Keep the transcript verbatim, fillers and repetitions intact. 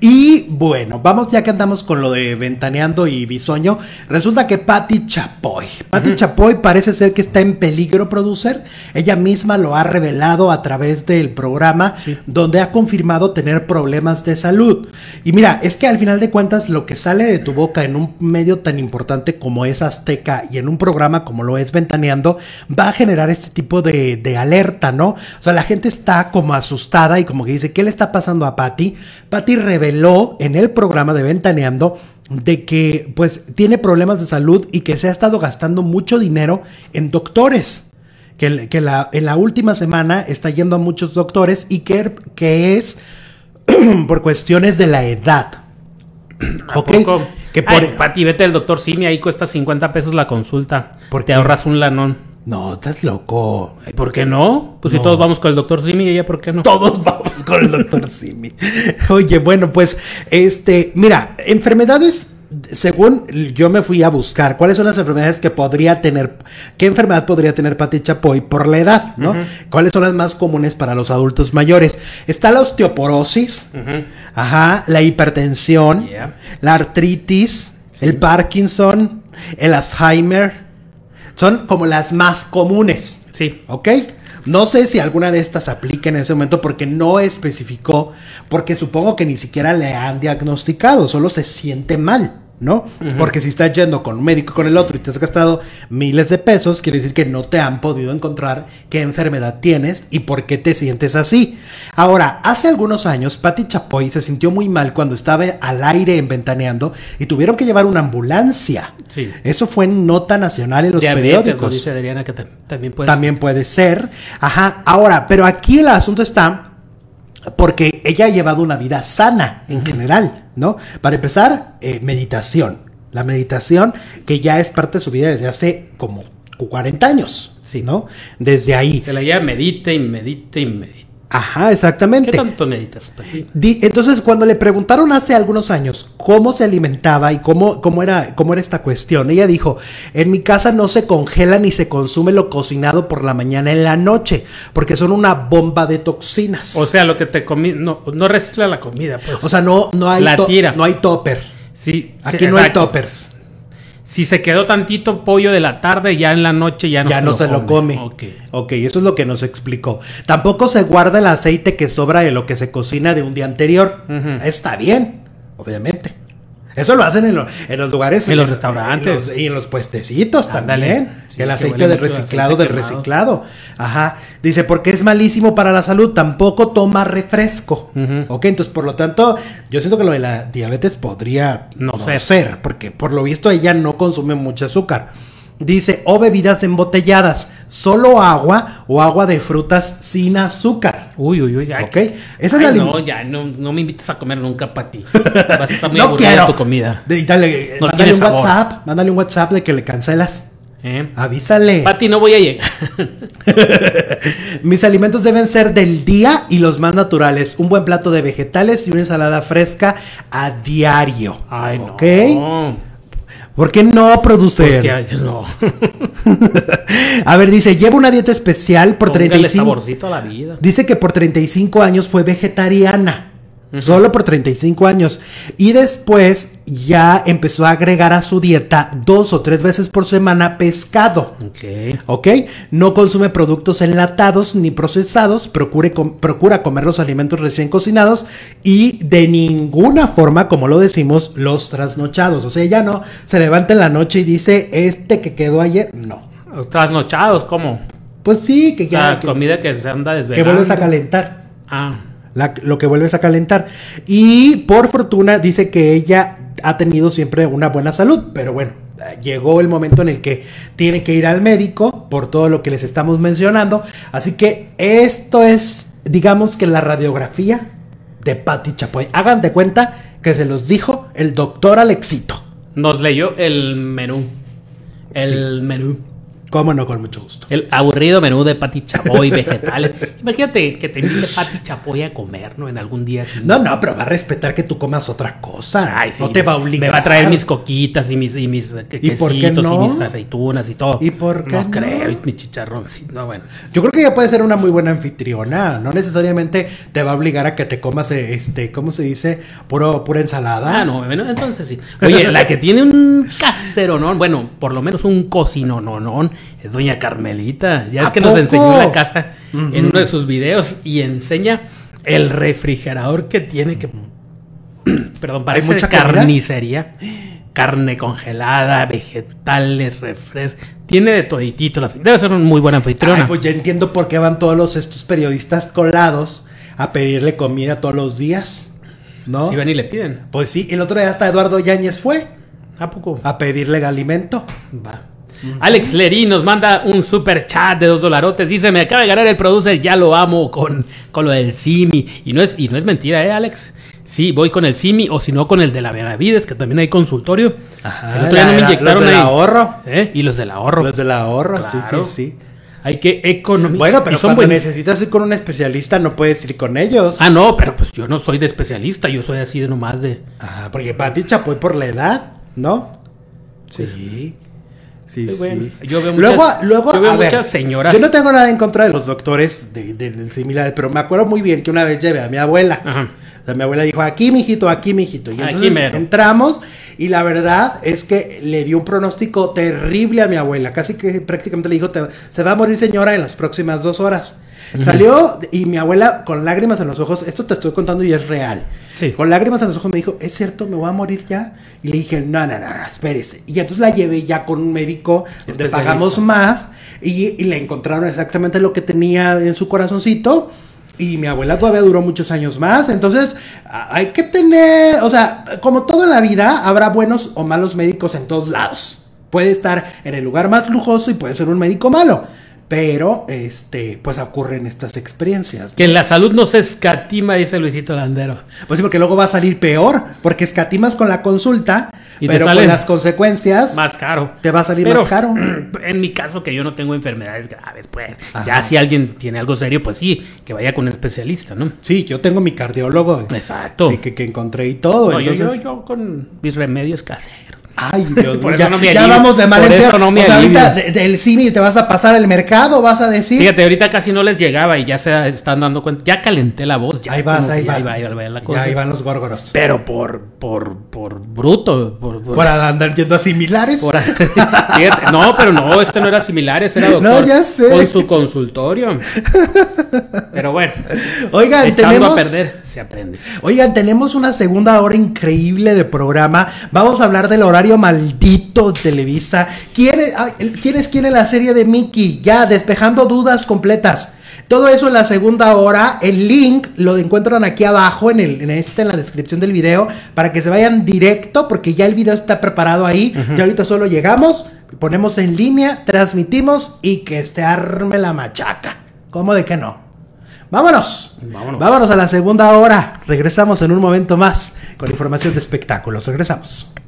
Y bueno, vamos ya que andamos con lo de Ventaneando y Bisoño. Resulta que Pati Chapoy, Pati uh-huh. Chapoy parece ser que está en peligro, producer. Ella misma lo ha revelado a través del programa, sí. donde ha confirmado tener problemas de salud. Y mira, es que al final de cuentas lo que sale de tu boca en un medio tan importante como es Azteca y en un programa como lo es Ventaneando, va a generar este tipo de, de alerta, ¿no? O sea, la gente está como asustada y como que dice, ¿qué le está pasando a Pati? Pati reveló en el programa de Ventaneando de que pues tiene problemas de salud y que se ha estado gastando mucho dinero en doctores, que, que la, en la última semana está yendo a muchos doctores y que, que es por cuestiones de la edad. ¿Ok? Que por... Ay, Pati, vete al doctor Simi, ahí cuesta cincuenta pesos la consulta. ¿Por te qué? Ahorras un lanón. No, estás loco. ¿Por qué no? Pues no. Si todos vamos con el doctor Simi, ella, ¿por qué no? Todos vamos con el doctor Simi. Oye, bueno, pues, este, mira, enfermedades, según yo me fui a buscar, ¿cuáles son las enfermedades que podría tener, qué enfermedad podría tener Pati Chapoy por la edad, ¿no? Uh-huh. ¿Cuáles son las más comunes para los adultos mayores? Está la osteoporosis, uh-huh. ajá, la hipertensión, yeah. la artritis, sí. el Parkinson, el Alzheimer. Son como las más comunes. Sí. ¿Ok? No sé si alguna de estas aplica en ese momento porque no especificó, porque supongo que ni siquiera le han diagnosticado, solo se siente mal, ¿no? Uh-huh. Porque si estás yendo con un médico y con el otro y te has gastado miles de pesos, quiere decir que no te han podido encontrar qué enfermedad tienes y por qué te sientes así. Ahora, hace algunos años, Pati Chapoy se sintió muy mal cuando estaba al aire en Ventaneando y tuvieron que llevar una ambulancia. Sí. Eso fue en nota nacional en los Diabetes, periódicos. Dice Adriana que también puede También ser. puede ser. Ajá. Ahora, pero aquí el asunto está porque ella ha llevado una vida sana en uh-huh. general, ¿no? Para empezar, eh, meditación. La meditación que ya es parte de su vida desde hace como cuarenta años, sí. ¿no? Desde ahí. Se la lleva medite y medite y medite. Ajá, exactamente. ¿Qué tanto meditas, Pati? Di, entonces, cuando le preguntaron hace algunos años cómo se alimentaba y cómo, cómo, era, cómo era esta cuestión, ella dijo, en mi casa no se congela ni se consume lo cocinado por la mañana en la noche, porque son una bomba de toxinas. O sea, lo que te comí, no, no recicla la comida, pues. O sea, no, no hay la tira. No hay topper. Sí. Aquí sí, no hay toppers. Si se quedó tantito pollo de la tarde, ya en la noche ya no ya se, no lo, se come. lo come. Ok. Ok, eso es lo que nos explicó. Tampoco se guarda el aceite que sobra de lo que se cocina de un día anterior. Uh-huh. Está bien, obviamente. Eso lo hacen en, lo, en los lugares. En, en los restaurantes. En los, y en los puestecitos Ándale. También. Sí, el aceite del reciclado, aceite del reciclado. Ajá. Dice, porque es malísimo para la salud. Tampoco toma refresco. Uh-huh. Ok, entonces, por lo tanto, yo siento que lo de la diabetes podría no, no ser. ser. Porque por lo visto ella no consume mucho azúcar. Dice, o bebidas embotelladas, solo agua o agua de frutas sin azúcar. Uy, uy, uy. Ok. Esa es ay, la no, ya, no, no me invites a comer nunca, Pati. Vas a estar muy no aburrida quiero. Tu comida. De, dale, no mándale un sabor. WhatsApp, mándale un WhatsApp de que le cancelas. ¿Eh? Avísale. Pati, no voy a llegar. Mis alimentos deben ser del día y los más naturales. Un buen plato de vegetales y una ensalada fresca a diario. Ay, ¿ok? No. ¿Por qué no producer? Porque no. A ver, dice, lleva una dieta especial por Póngale treinta y cinco. Saborcito a la vida. Dice que por treinta y cinco años fue vegetariana. Uh-huh. Solo por treinta y cinco años. Y después ya empezó a agregar a su dieta dos o tres veces por semana pescado. Ok. Ok. No consume productos enlatados ni procesados. Procure com- procura comer los alimentos recién cocinados. Y de ninguna forma, como lo decimos, los trasnochados. O sea, ella no se levanta en la noche y dice, este que quedó ayer, no. ¿Trasnochados? ¿Cómo? Pues sí, que ya. La que, comida que se anda desvelando. Que vuelves a calentar. Ah. La, lo que vuelves a calentar. Y por fortuna dice que ella ha tenido siempre una buena salud, pero bueno, llegó el momento en el que tiene que ir al médico por todo lo que les estamos mencionando. Así que esto es, digamos que la radiografía de Pati Chapoy. Hagan de cuenta que se los dijo el doctor Alexito. Nos leyó el menú. El sí. menú. Cómo no, con mucho gusto. El aburrido menú de Pati Chapoy, vegetales. Imagínate que te invite Pati Chapoy a comer, ¿no? En algún día. Sin no, no, pero va a respetar que tú comas otra cosa. Ay, sí, no te va a obligar. Me va a traer mis coquitas y mis, y mis ¿Y por qué no? y mis aceitunas y todo. ¿Y por qué no? No creo, y mi chicharrón. Sí, no, bueno. Yo creo que ella puede ser una muy buena anfitriona. No necesariamente te va a obligar a que te comas, este, ¿cómo se dice? Puro, pura ensalada. Ah, no, bueno, entonces sí. Oye, la que tiene un caseronón, bueno, por lo menos un cocinononón, es doña Carmelita. Ya es que poco? Nos enseñó la casa uh-huh. en uno de sus videos y enseña el refrigerador que tiene que... Perdón, parece mucha carnicería. Comida? Carne congelada, vegetales, refrescos. Tiene de toditito. Debe ser una muy buena anfitriona. Ay, pues ya entiendo por qué van todos los, estos periodistas colados a pedirle comida todos los días, ¿no? Sí, van y le piden. Pues sí, el otro día hasta Eduardo Yáñez fue. ¿A poco? A pedirle alimento. Va. Uh-huh. Alex Lerí nos manda un super chat de dos dolarotes. Dice, me acaba de ganar el producer, ya lo amo con, con lo del Simi. Y no es, y no es mentira, ¿eh, Alex? Sí, voy con el Simi o si no con el de la Benavides, que también hay consultorio. Ajá, el otro día no me inyectaron los del ahí. ahorro. ¿Eh? Y los del ahorro. Los del ahorro, claro. sí, sí, sí. Hay que economizar. Bueno, pero cuando buen... necesitas ir con un especialista, no puedes ir con ellos. Ah, no, pero pues yo no soy de especialista, yo soy así de nomás de... Ah, porque Pati Chapoy por la edad, ¿no? Sí. Sí, sí. Bueno, yo veo muchas, luego, luego, yo veo a muchas ver, señoras. Yo no tengo nada en contra de los doctores de, de, de similares, pero me acuerdo muy bien que una vez llevé a mi abuela. Ajá. O sea, mi abuela dijo, aquí, mijito, aquí, mijito. Y entonces entramos y la verdad es que le dio un pronóstico terrible a mi abuela. Casi que prácticamente le dijo, te, se va a morir señora en las próximas dos horas. Uh-huh. Salió y mi abuela con lágrimas en los ojos, esto te estoy contando y es real. Sí. Con lágrimas en los ojos me dijo, ¿es cierto? ¿Me voy a morir ya? Y le dije, no, no, no, espérese. Y entonces la llevé ya con un médico donde pagamos más y, y le encontraron exactamente lo que tenía en su corazoncito. Y mi abuela todavía duró muchos años más. Entonces hay que tener, o sea, como todo en la vida, habrá buenos o malos médicos en todos lados. Puede estar en el lugar más lujoso y puede ser un médico malo. Pero, este, pues ocurren estas experiencias, ¿no? Que en la salud no se escatima, dice Luisito Landero. Pues sí, porque luego va a salir peor, porque escatimas con la consulta, y pero con las consecuencias... Más caro. Te va a salir pero, más caro. En mi caso, que yo no tengo enfermedades graves, pues, ajá. Ya si alguien tiene algo serio, pues sí, que vaya con un especialista, ¿no? Sí, yo tengo mi cardiólogo. Exacto. Sí, que, que encontré y todo, no, entonces... yo, yo, yo con mis remedios caseros. Ay, Dios mío, ya, no ya vamos de mal en peor. No, o sea, ahorita de, del Simi te vas a pasar el mercado, vas a decir. Fíjate, ahorita casi no les llegaba y ya se están dando cuenta. Ya calenté la voz. Ya ahí vas, ahí vas. Ya, ahí va, ahí va la cosa. Ya ahí van los górgoros. Pero por, por, por bruto. Por, por, por andar yendo a similares. Por, fíjate, no, pero no, este no era similares, era doctor. No, ya sé. Con su consultorio. Pero bueno. Oigan, echando tenemos. a perder, se aprende. Oigan, tenemos una segunda hora increíble de programa. Vamos a hablar del horario maldito de Televisa. ¿Quién es, ¿quién es quién en la serie de Mickey? Ya, despejando dudas completas. Todo eso en la segunda hora. El link lo encuentran aquí abajo en, el, en, este, en la descripción del video para que se vayan directo porque ya el video está preparado ahí. Uh-huh. Y ahorita solo llegamos, ponemos en línea, transmitimos y que se arme la machaca. ¿Cómo de que no? Vámonos. Vámonos. Vámonos a la segunda hora. Regresamos en un momento más con información de espectáculos. Regresamos.